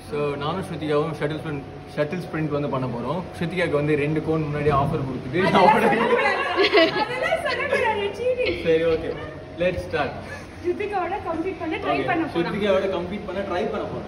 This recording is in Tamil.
ஸோ நானும் ஸ்ருதிகாவும் ஷட்டில் ஸ்ப்ரிண்ட் வந்து பண்ண போகிறோம். ஸ்ருதிகாவுக்கு வந்து 2 கோன் முன்னாடி ஆஃபர் கொடுத்துட்டு சரி ஓகே லெட்ஸ் ஸ்டார்ட். ஸ்ருதிகாவோட கம்ப்ளீட் பண்ண ட்ரை பண்ண போறோம்.